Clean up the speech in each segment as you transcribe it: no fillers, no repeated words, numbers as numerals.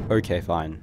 Okay, fine.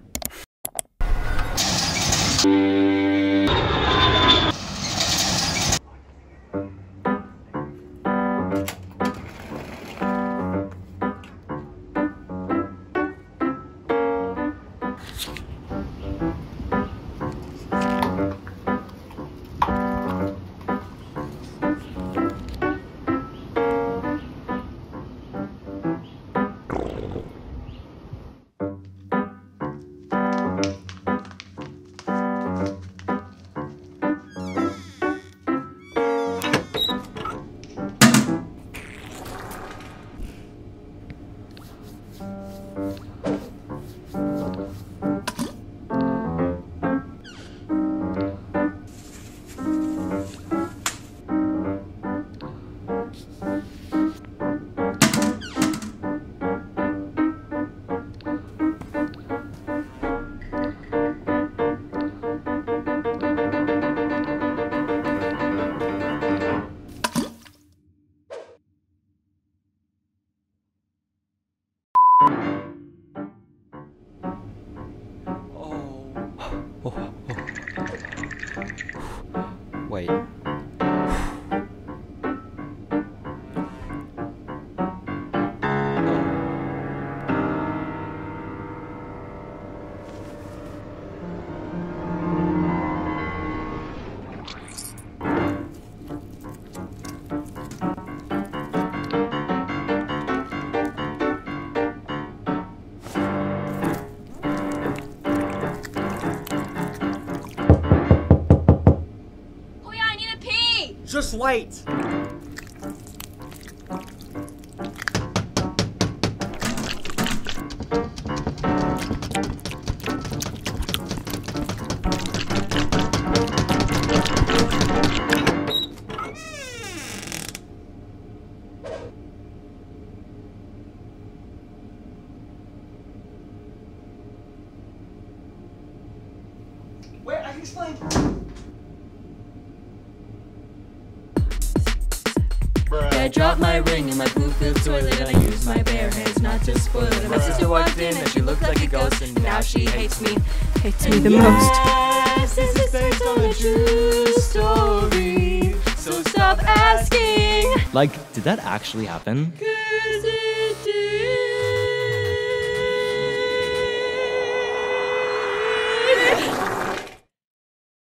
Wait. Just wait! Wait, I can explain. I dropped my ring in my blue-filled toilet and I used my bare hands not to spoil it. And my sister walked in and she looked like a ghost and now she hates me the most. Yes, this is based on a true story, so stop asking. Like, did that actually happen? 'Cause